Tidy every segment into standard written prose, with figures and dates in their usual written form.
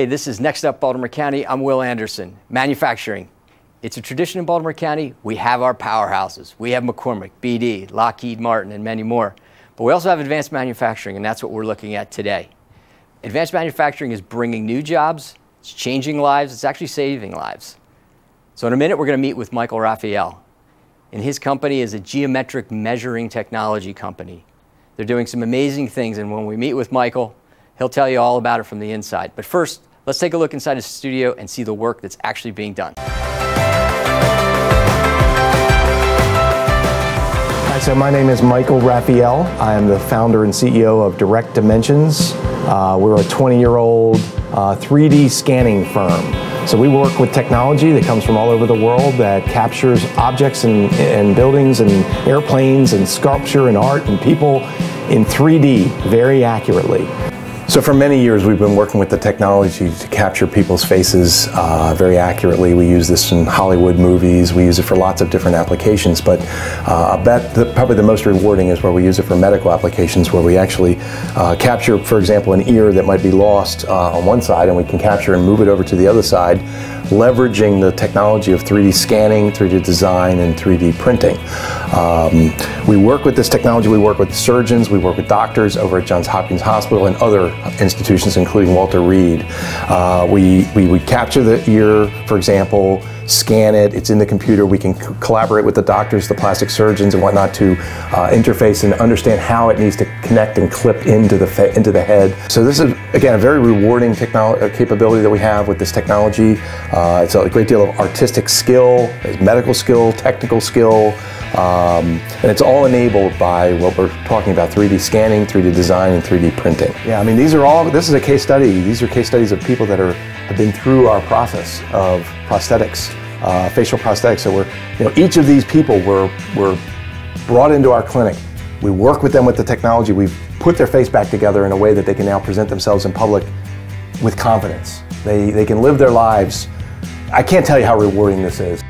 Hey, this is Next Up Baltimore County. I'm Will Anderson. Manufacturing. It's a tradition in Baltimore County. We have our powerhouses. We have McCormick, BD, Lockheed Martin, and many more. But we also have advanced manufacturing, and that's what we're looking at today. Advanced manufacturing is bringing new jobs, it's changing lives, it's actually saving lives. So in a minute, we're going to meet with Michael Raphael. And his company is a geometric measuring technology company. They're doing some amazing things, and when we meet with Michael, he'll tell you all about it from the inside. But first, let's take a look inside his studio and see the work that's actually being done. Hi, so my name is Michael Raphael. I am the founder and CEO of Direct Dimensions. We're a 20-year-old 3D scanning firm. So we work with technology that comes from all over the world that captures objects and buildings and airplanes and sculpture and art and people in 3D very accurately. So for many years we've been working with the technology to capture people's faces very accurately. We use this in Hollywood movies, we use it for lots of different applications, but I bet probably the most rewarding is where we use it for medical applications, where we actually capture, for example, an ear that might be lost on one side, and we can capture and move it over to the other side, leveraging the technology of 3D scanning, 3D design, and 3D printing. We work with this technology, we work with surgeons, we work with doctors over at Johns Hopkins Hospital and other institutions, including Walter Reed. We capture the ear, for example, scan it, it's in the computer, we can collaborate with the doctors, the plastic surgeons and whatnot to interface and understand how it needs to connect and clip into the head. So this is, again, a very rewarding capability that we have with this technology. It's a great deal of artistic skill, medical skill, technical skill, and it's all enabled by what we're talking about, 3D scanning, 3D design, and 3D printing. Yeah, I mean, this is a case study. These are case studies of people that have been through our process of prosthetics, facial prosthetics. So each of these people were brought into our clinic. We work with them with the technology. We've put their face back together in a way that they can now present themselves in public with confidence. They can live their lives. I can't tell you how rewarding this is.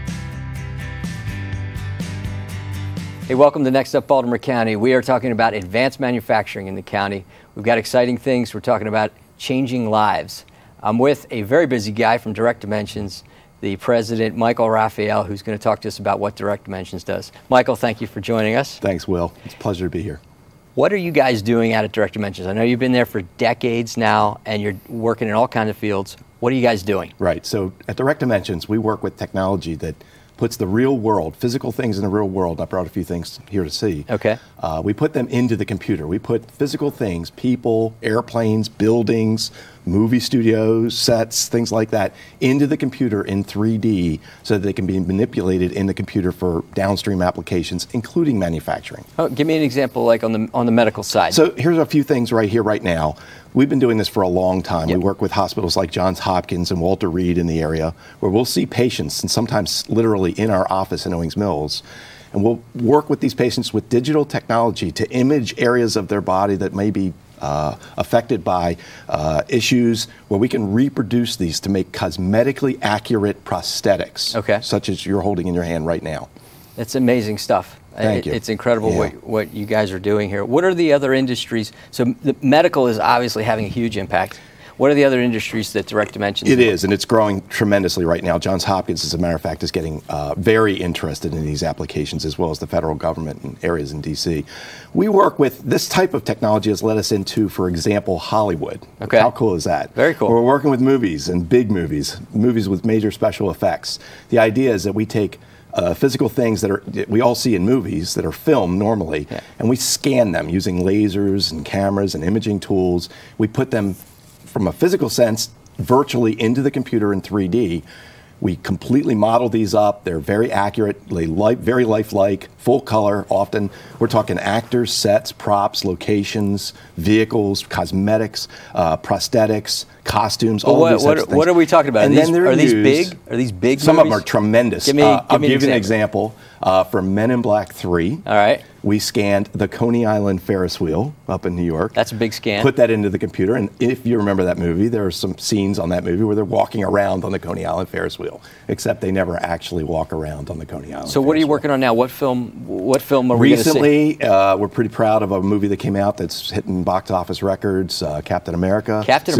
Hey, welcome to Next Up Baltimore County. We are talking about advanced manufacturing in the county. We've got exciting things. We're talking about changing lives. I'm with a very busy guy from Direct Dimensions, the president, Michael Raphael, who's going to talk to us about what Direct Dimensions does. Michael, thank you for joining us. Thanks, Will. It's a pleasure to be here. What are you guys doing out at Direct Dimensions? I know you've been there for decades now, and you're working in all kinds of fields. What are you guys doing? Right. So at Direct Dimensions, we work with technology that puts the real world, physical things in the real world. I brought a few things here to see. Okay. We put them into the computer. We put physical things, people, airplanes, buildings, movie studios, sets, things like that, into the computer in 3D so that they can be manipulated in the computer for downstream applications, including manufacturing. Oh, give me an example, like on the medical side. So here's a few things right here, right now. We've been doing this for a long time. Yep. We work with hospitals like Johns Hopkins and Walter Reed in the area, where we'll see patients, and sometimes literally in our office in Owings Mills, and we'll work with these patients with digital technology to image areas of their body that may be affected by issues, where we can reproduce these to make cosmetically accurate prosthetics, okay, such as you're holding in your hand right now. It's amazing stuff. Thank you. It's incredible Yeah. what you guys are doing here. What are the other industries? So the medical is obviously having a huge impact. What are the other industries that Direct Dimensions? It is, and it's growing tremendously right now. Johns Hopkins, as a matter of fact, is getting very interested in these applications, as well as the federal government and areas in DC. We work with this type of technology has led us into, for example, Hollywood. Okay. How cool is that? Very cool. We're working with movies and big movies with major special effects. The idea is that we take physical things that we all see in movies that are filmed normally, yeah, and we scan them using lasers and cameras and imaging tools. We put them from a physical sense virtually into the computer in 3D. We completely model these up. They're very accurate, very lifelike, full color often. We're talking actors, sets, props, locations, vehicles, cosmetics, prosthetics, costumes, all of these types of things. What are we talking about? And are these big? Are these big Some movies? of them are tremendous. I'll give you an example. For Men in Black 3, all right, we scanned the Coney Island Ferris wheel up in New York. That's a big scan. Put that into the computer, and if you remember that movie, there are some scenes on that movie where they're walking around on the Coney Island Ferris wheel, except they never actually walk around on the Coney Island. So what are you working on now? What film are we going to see? Recently, we're pretty proud of a movie that came out that's hitting box office records, Captain America. Captain Civil America. War.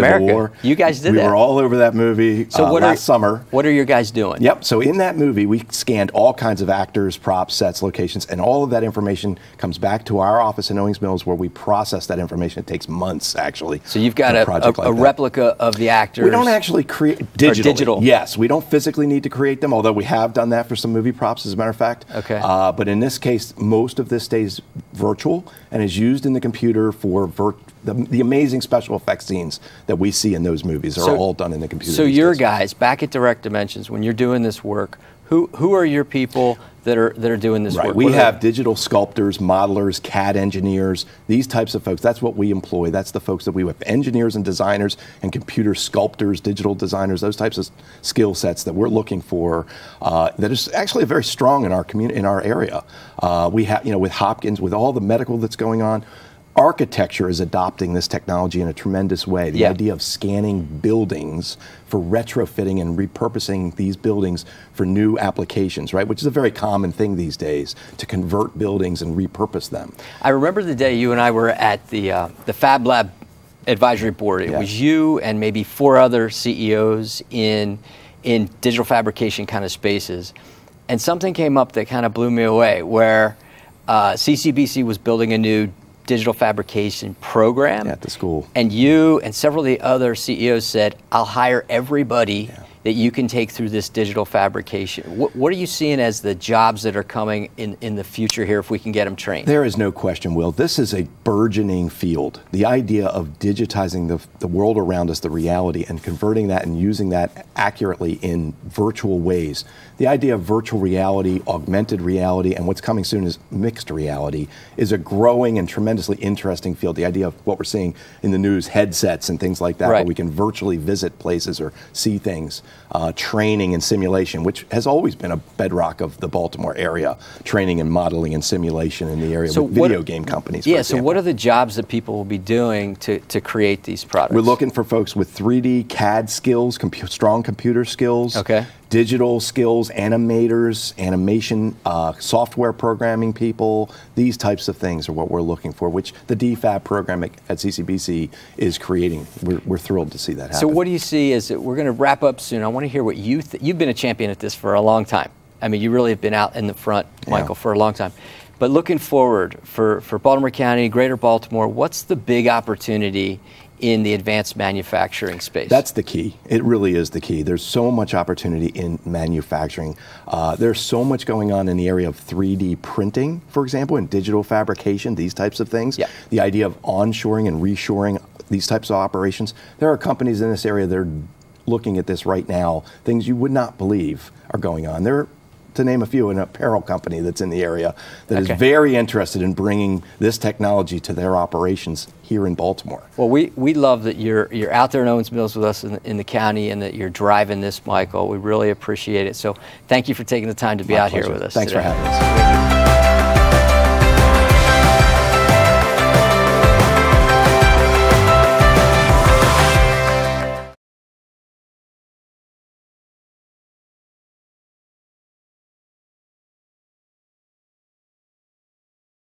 Baltimore. You guys did that. We were all over that movie last summer. What are your guys doing? Yep. So in that movie, we scanned all kinds of actors, props, sets, locations, and all of that information comes back to our office in Owings Mills, where we process that information. It takes months, actually. So you've got a replica of the actors. We don't actually create digitally. Digital. Yes, we don't physically need to create them, although we have done that for some movie props, as a matter of fact. Okay. But in this case, most of this stays virtual and is used in the computer for the amazing special effects scenes that we see in those movies are all done in the computer. So your guys back at Direct Dimensions, when you're doing this work, who are your people that are doing this work? We have digital sculptors, modelers, CAD engineers, these types of folks. That's what we employ. That's the folks that we have, engineers and designers and computer sculptors, digital designers, those types of skill sets that we're looking for that is actually very strong in our community, in our area. We have, with Hopkins, with all the medical that's going on, architecture is adopting this technology in a tremendous way. The idea of scanning buildings for retrofitting and repurposing these buildings for new applications, right? Which is a very common thing these days, to convert buildings and repurpose them. I remember the day you and I were at the Fab Lab Advisory Board. It was you and maybe 4 other CEOs in digital fabrication kind of spaces. And something came up that kind of blew me away, where CCBC was building a new digital fabrication program at the school. And you and several of the other CEOs said, I'll hire everybody that you can take through this digital fabrication. What are you seeing as the jobs that are coming in the future here if we can get them trained? There is no question, Will. This is a burgeoning field. The idea of digitizing the world around us, the reality, and converting that and using that accurately in virtual ways. The idea of virtual reality, augmented reality, and what's coming soon is mixed reality, is a growing and tremendously interesting field. The idea of what we're seeing in the news, headsets and things like that, where we can virtually visit places or see things. Training and simulation, which has always been a bedrock of the Baltimore area, training and modeling and simulation in the area with video game companies. Yeah, so what are the jobs that people will be doing to create these products? We're looking for folks with 3D CAD skills, strong computer skills, digital skills, animators, animation, software programming people. These types of things are what we're looking for, which the DFAB program at CCBC is creating. We're thrilled to see that happen. So what do you see as we're going to wrap up soon? I want to hear what you've been a champion at this for a long time. I mean, you really have been out in the front, Michael, for a long time. But looking forward for Baltimore County, Greater Baltimore, what's the big opportunity in the advanced manufacturing space? That's the key. It really is the key. There's so much opportunity in manufacturing. There's so much going on in the area of 3D printing, for example, and digital fabrication, these types of things. The idea of onshoring and reshoring these types of operations. There are companies in this area that are looking at this right now, things you would not believe are going on. There, to name a few, an apparel company that's in the area that is very interested in bringing this technology to their operations here in Baltimore. Well, we love that you're out there in Owings Mills with us in the county, and that you're driving this, Michael. We really appreciate it. So thank you for taking the time to be out here with us Thanks today. for having us.